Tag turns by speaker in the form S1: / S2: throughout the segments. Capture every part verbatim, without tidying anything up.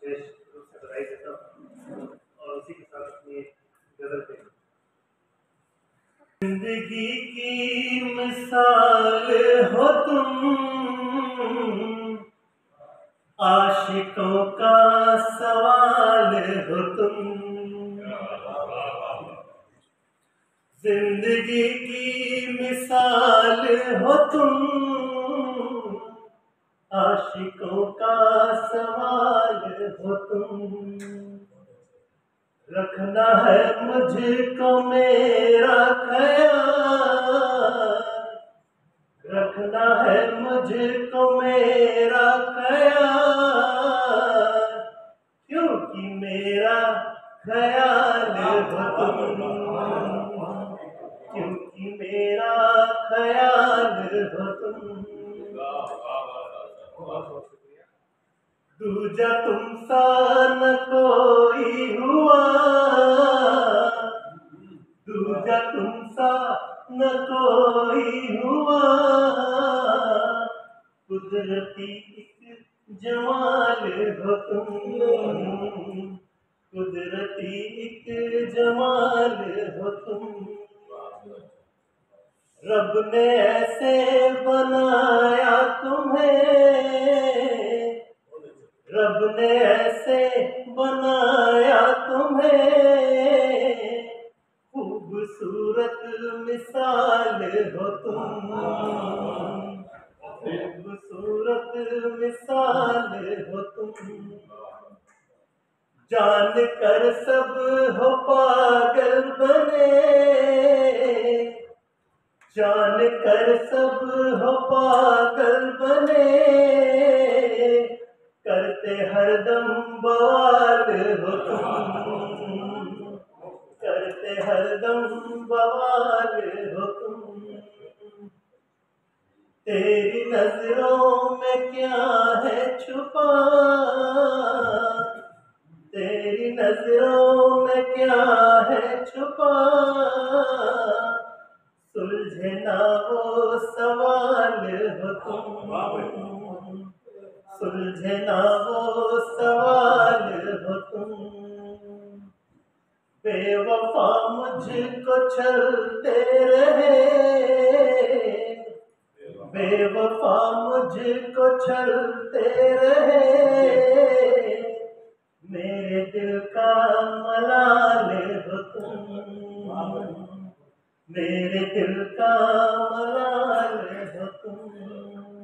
S1: विशेष रूप से बधाई देता हूँ और उसी के साथ अपनी गजल पे जिंदगी की मिसाल हो तुम, आशिकों का सवाल हो तुम। जिंदगी की मिसाल हो तुम, आशिकों का सवाल हो तुम। रखना है मुझको मेरा ख्याल, रखना है मुझको मेरा ख्याल, क्योंकि मेरा ख्याल हो तुम, क्योंकि मेरा ख्याल हो तुम। दूजा तुमसा न कोई हुआ, दूजा तुमसा न कोई हुआ, कुदरती एक जमाल हो तुम, कुदरती एक जमाल हो तुम। रब ने ऐसे बनाया तुम्हें, रब ने ऐसे बनाया तुम्हें, खूबसूरत मिसाल हो तुम, खूबसूरत मिसाल हो तुम। जान कर सब हो पागल बने, जान कर सब हो पागल बने, करते हरदम बवाल हो तुम, करते हरदम बवाल हो तुम। तेरी नजरों में क्या है छुपा, तेरी नजरों में क्या है छुपा, सुलझे ना वो सवाल हो तुम, सुलझे ना वो सवाल हो तुम। बेवफा मुझको छलते रहे, बेवफा मुझको छलते रहे, मेरे दिल का मलाल हो तुम, मेरे दिल का मलाल हो तुम।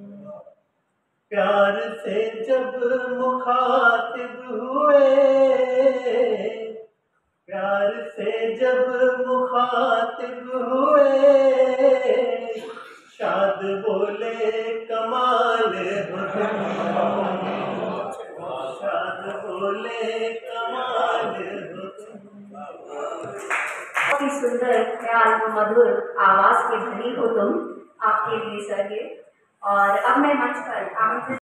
S1: प्यार से जब मुखातिब हुए, प्यार से जब मुखातिब हुए, शाद बोले कमाल हो तुम, शाद बोले कमाल हो तुम।
S2: बहुत ही सुंदर ख्याल मधुर आवाज के धनी हो तुम, आपके लिए सर ये। और अब मैं मंच पर आमंत्रित